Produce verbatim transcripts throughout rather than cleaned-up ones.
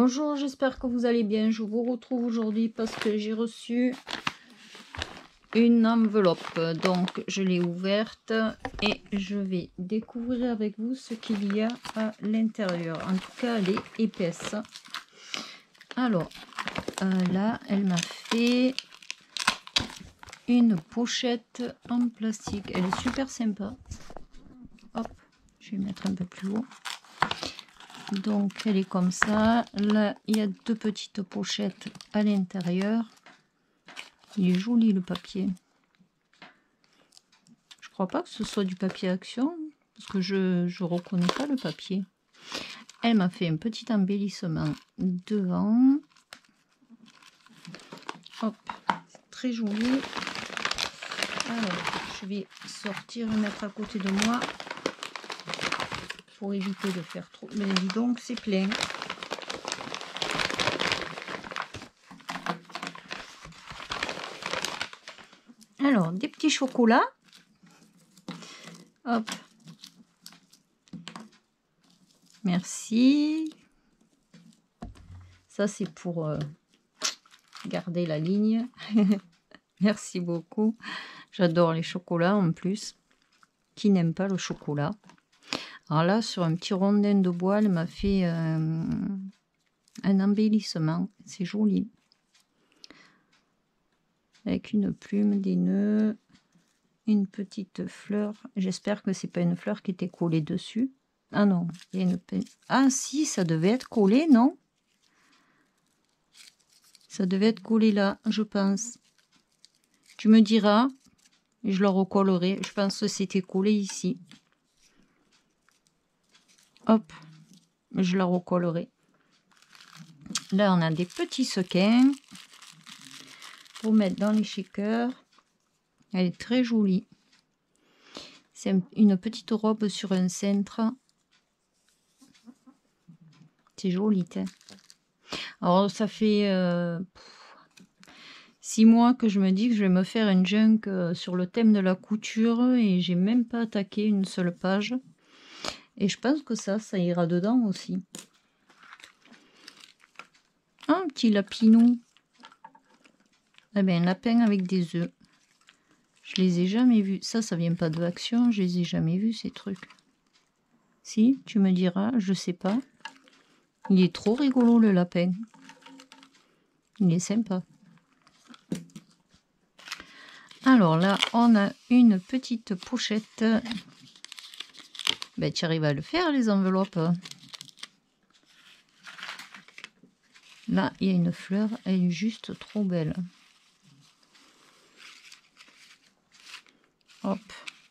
Bonjour, j'espère que vous allez bien. Je vous retrouve aujourd'hui parce que j'ai reçu une enveloppe. Donc, je l'ai ouverte et je vais découvrir avec vous ce qu'il y a à l'intérieur. En tout cas, elle est épaisse. Alors, euh, là, elle m'a fait une pochette en plastique. Elle est super sympa. Hop, je vais mettre un peu plus haut. Donc elle est comme ça. Là il y a deux petites pochettes à l'intérieur. Il est joli le papier. Je crois pas que ce soit du papier Action parce que je je reconnais pas le papier. Elle m'a fait un petit embellissement devant. Hop, très joli. Alors je vais sortir et mettre à côté de moi pour éviter de faire trop. Mais dis donc, c'est plein. Alors, des petits chocolats. Hop. Merci. Ça, c'est pour euh, garder la ligne. Merci beaucoup. J'adore les chocolats en plus. Qui n'aime pas le chocolat? Alors là, sur un petit rondin de bois, elle m'a fait euh, un embellissement. C'est joli. Avec une plume, des nœuds, une petite fleur. J'espère que c'est pas une fleur qui était collée dessus. Ah non, il y a une... Ah si, ça devait être collé, non? Ça devait être collé là, je pense. Tu me diras, je le recollerai. Je pense que c'était collé ici. Hop, je la recollerai. Là, on a des petits sequins pour mettre dans les shakers. Elle est très jolie. C'est une petite robe sur un cintre. C'est joli, hein. Alors, ça fait euh, six mois que je me dis que je vais me faire un junk euh, sur le thème de la couture et j'ai même pas attaqué une seule page. Et je pense que ça, ça ira dedans aussi. Un petit lapinou. Eh bien, un lapin avec des œufs. Je les ai jamais vus. Ça, ça vient pas de Action. Je les ai jamais vus, ces trucs. Si, tu me diras, je sais pas. Il est trop rigolo, le lapin. Il est sympa. Alors là, on a une petite pochette. Ben, tu arrives à le faire, les enveloppes. Là, il y a une fleur. Elle est juste trop belle. Hop.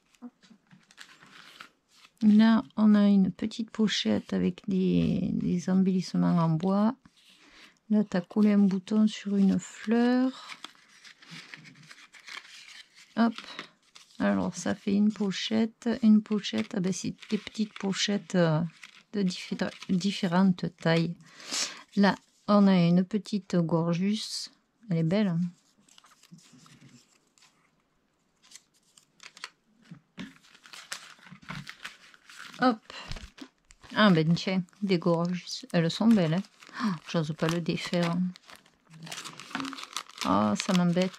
Là, on a une petite pochette avec des, des embellissements en bois. Là, tu as collé un bouton sur une fleur. Hop. Alors, ça fait une pochette. Une pochette, ah ben, c'est des petites pochettes de diffé différentes tailles. Là, on a une petite gorgeuse. Elle est belle. Hein. Hop. Ah ben tiens, des gorges. Elles sont belles. Hein. Oh, j'ose pas le défaire. Ah, oh, ça m'embête.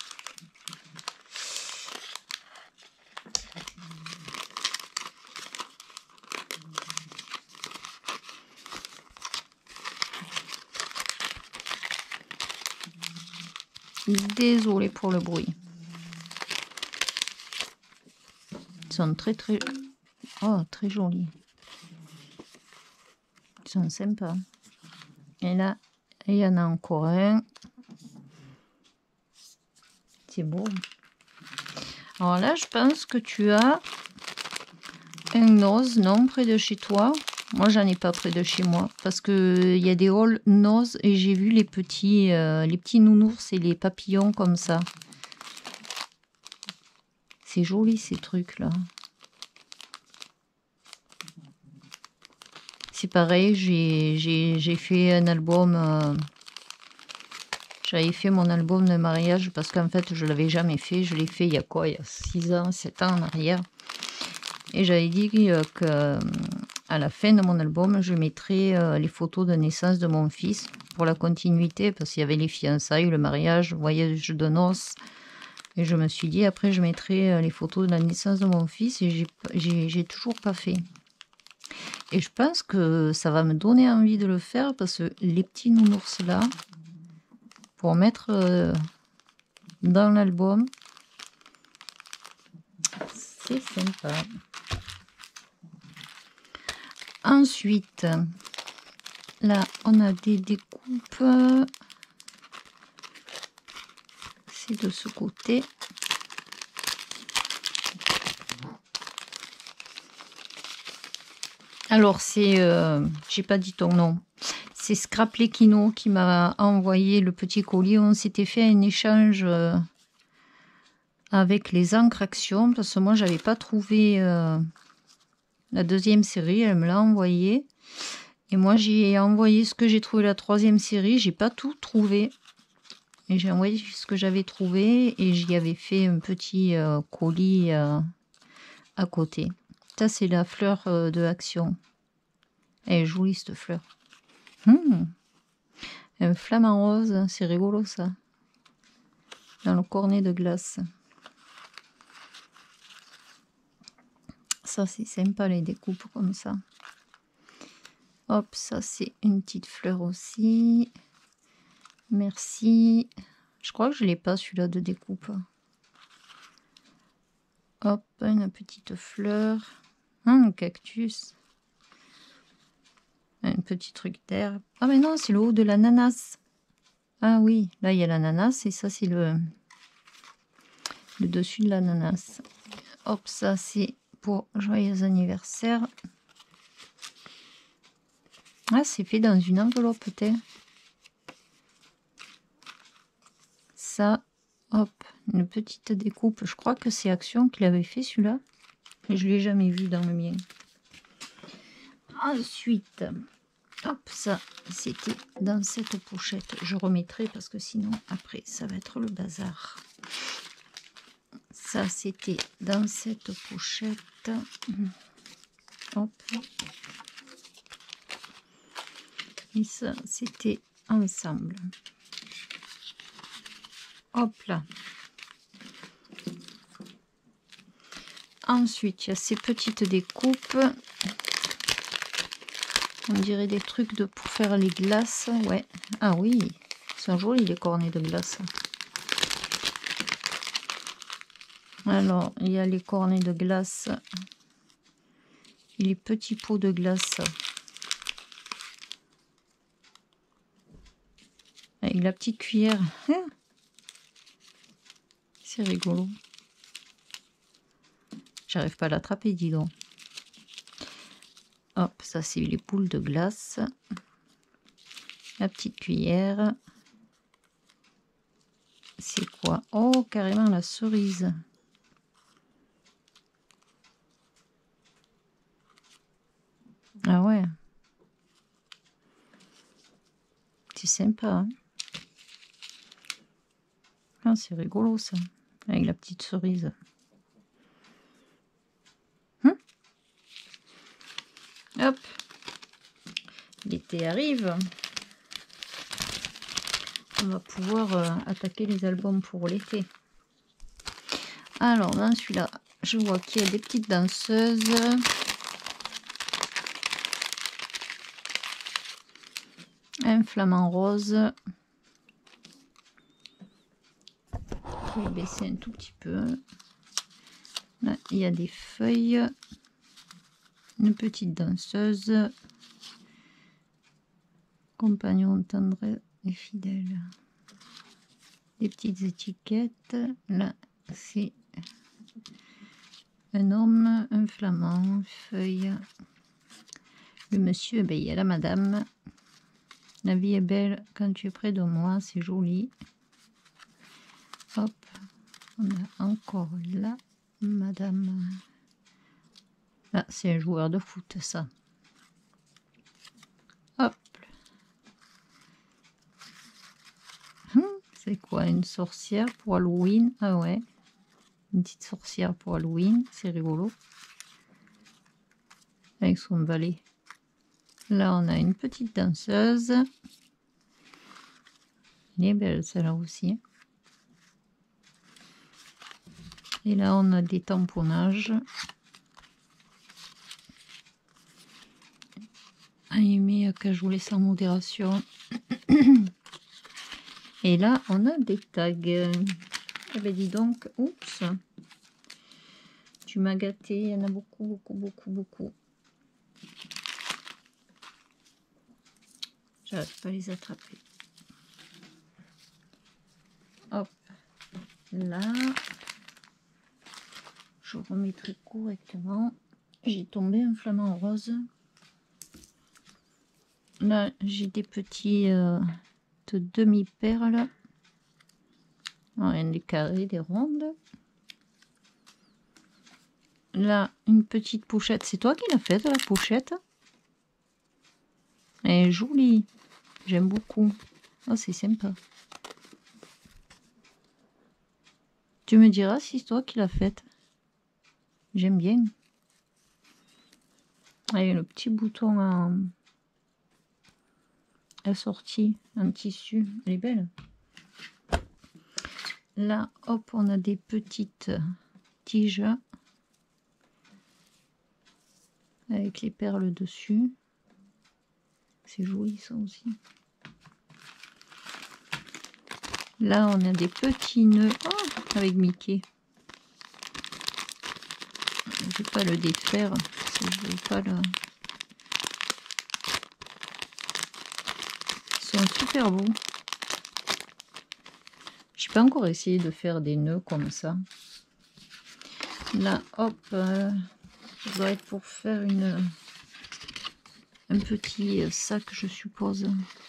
Désolée pour le bruit. Ils sont très très... Oh, très jolis. Ils sont sympas. Et là, il y en a encore un. C'est beau. Alors là, je pense que tu as un ose, non, près de chez toi. Moi, j'en ai pas près de chez moi. Parce que il y a des halls noses et j'ai vu les petits, euh, les petits nounours et les papillons comme ça. C'est joli, ces trucs-là. C'est pareil, j'ai fait un album, euh, j'avais fait mon album de mariage parce qu'en fait je l'avais jamais fait, je l'ai fait il y a quoi, il y a six ans, sept ans en arrière. Et j'avais dit euh, que à la fin de mon album, je mettrai euh, les photos de naissance de mon fils pour la continuité, parce qu'il y avait les fiançailles, le mariage, le voyage de noces. Et je me suis dit, après, je mettrai euh, les photos de la naissance de mon fils, et j'ai toujours pas fait. Et je pense que ça va me donner envie de le faire, parce que les petits nounours là, pour mettre euh, dans l'album, c'est sympa. Ensuite, là, on a des découpes. C'est de ce côté. Alors, c'est... Euh, j'ai pas dit ton nom. C'est Scrapplé Kino qui m'a envoyé le petit colis. On s'était fait un échange euh, avec les encres Action, parce que moi, j'avais pas trouvé euh, la deuxième série. Elle me l'a envoyé. Et moi, j'ai envoyé ce que j'ai trouvé la troisième série. J'ai pas tout trouvé. Et j'ai envoyé ce que j'avais trouvé. Et j'y avais fait un petit euh, colis euh, à côté. Ça, c'est la fleur euh, de Action. Elle est jolie, cette fleur. Mmh. Un flamant rose, c'est rigolo, ça. Dans le cornet de glace. Ça, c'est sympa, les découpes comme ça. Hop, ça, c'est une petite fleur aussi. Merci. Je crois que je ne l'ai pas, celui-là, de découpe. Hop, une petite fleur. Un cactus. Un petit truc d'herbe. Ah, mais non, c'est le haut de l'ananas. Ah oui, là, il y a l'ananas et ça, c'est le, le dessus de l'ananas. Hop, ça, c'est pour joyeux anniversaire. Ah, c'est fait dans une enveloppe, peut-être. Ça, hop, une petite découpe. Je crois que c'est Action qui l'avait fait, celui-là. Mais je ne l'ai jamais vu dans le mien. Ensuite, hop, ça, c'était dans cette pochette. Je remettrai parce que sinon, après, ça va être le bazar. Ça, c'était dans cette pochette. Hop. Et ça, c'était ensemble. Hop là. Ensuite, il y a ces petites découpes. On dirait des trucs de, pour faire les glaces. Ouais. Ah oui, ils sont jolis les cornets de glace. Alors, il y a les cornets de glace. Et les petits pots de glace. Avec la petite cuillère. C'est rigolo. J'arrive pas à l'attraper, dis donc. Hop, ça c'est les boules de glace. La petite cuillère. C'est quoi? Oh, carrément la cerise. Ah ouais. C'est sympa, hein? Ah, c'est rigolo ça. Avec la petite cerise. Hum, hop. L'été arrive. On va pouvoir euh, attaquer les albums pour l'été. Alors, dans celui-là, je vois qu'il y a des petites danseuses. Un flamant rose. Je vais baisser un tout petit peu. Là, il y a des feuilles. Une petite danseuse. Compagnon tendre et fidèle. Des petites étiquettes. Là, c'est un homme, un flamand, feuille. Le monsieur, ben, il y a la madame. La vie est belle quand tu es près de moi, c'est joli. Hop, on a encore là, madame. Là, c'est un joueur de foot, ça. Hop. Hum, c'est quoi, une sorcière pour Halloween? Ah ouais, une petite sorcière pour Halloween, c'est rigolo. avec son balai. Là, on a une petite danseuse. Elle est belle, celle-là aussi. Et là, on a des tamponnages. Animé à cajoler sans modération. Et là, on a des tags. Eh bien, dis donc, oups. Tu m'as gâté, il y en a beaucoup, beaucoup, beaucoup, beaucoup. J'arrive pas à les attraper. Hop, là. Je remettrai correctement. J'ai tombé un flamant rose. Là, j'ai des petits euh, de demi-perles. Des carrés, des rondes. Là, une petite pochette. C'est toi qui l'as faite, la pochette? Elle est jolie. J'aime beaucoup. Oh, c'est sympa. Tu me diras si c'est toi qui l'as faite. J'aime bien. Avec le petit bouton en... assorti en tissu. Elle est belle. Là, hop, on a des petites tiges. Avec les perles dessus. C'est joli ça aussi. Là, on a des petits nœuds oh, avec Mickey. Je vais pas le défaire. Je vais pas le... Ils sont super beaux. Je n'ai pas encore essayé de faire des nœuds comme ça. Là, hop, euh, ça doit être pour faire une un petit sac, je suppose.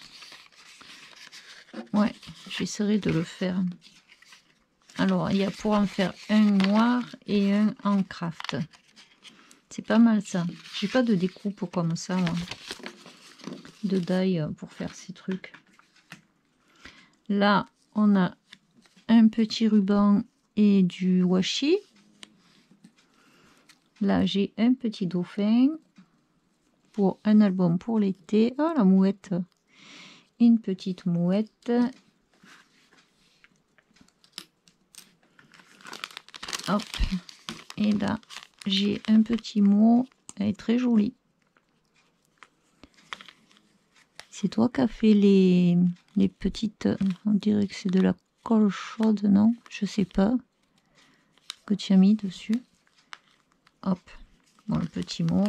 Ouais, j'essaierai de le faire. Alors, il y a pour en faire un noir et un en craft. C'est pas mal ça. J'ai pas de découpe comme ça, moi. De die pour faire ces trucs. Là, on a un petit ruban et du washi. Là, j'ai un petit dauphin pour un album pour l'été. Oh, la mouette! Une petite mouette. Hop. Et là, j'ai un petit mot. Elle est très jolie. C'est toi qui as fait les, les petites... On dirait que c'est de la colle chaude, non? Je sais pas. Que tu as mis dessus. Hop. Bon, le petit mot.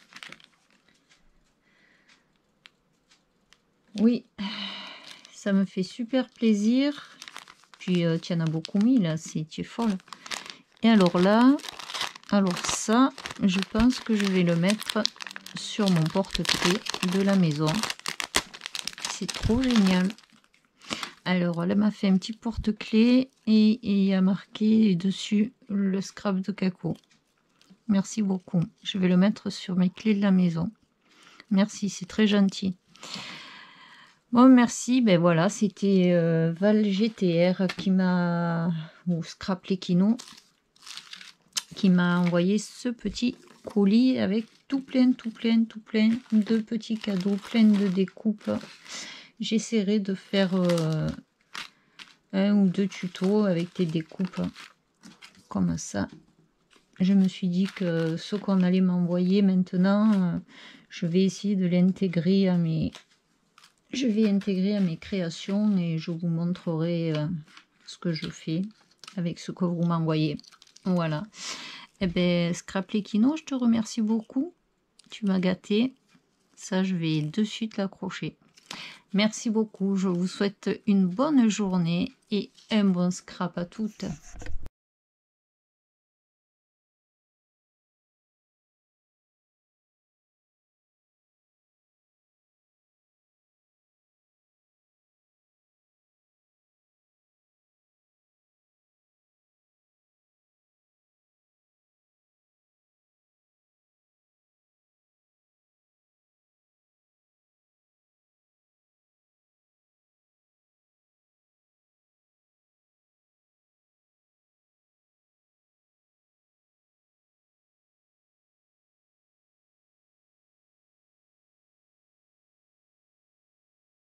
Oui. Ça me fait super plaisir. Puis, euh, tu en as beaucoup mis, là. Tu es folle. Et alors là... Alors ça, je pense que je vais le mettre sur mon porte-clés de la maison. C'est trop génial. Alors, elle m'a fait un petit porte-clés et il y a marqué dessus le scrap de Kako. Merci beaucoup. Je vais le mettre sur mes clés de la maison. Merci, c'est très gentil. Bon, merci. Ben voilà, c'était euh, Val G T R qui m'a... ou Scrap Lekino qui m'a envoyé ce petit colis avec tout plein, tout plein, tout plein de petits cadeaux, plein de découpes. J'essaierai de faire euh, un ou deux tutos avec des découpes comme ça. Je me suis dit que ce qu'on allait m'envoyer maintenant, euh, je vais essayer de l'intégrer à mes... Je vais intégrer à mes créations et je vous montrerai euh, ce que je fais avec ce que vous m'envoyez. Voilà. Eh bien, Scrap Lekino, je te remercie beaucoup. Tu m'as gâté. Ça, je vais de suite l'accrocher. Merci beaucoup. Je vous souhaite une bonne journée et un bon scrap à toutes.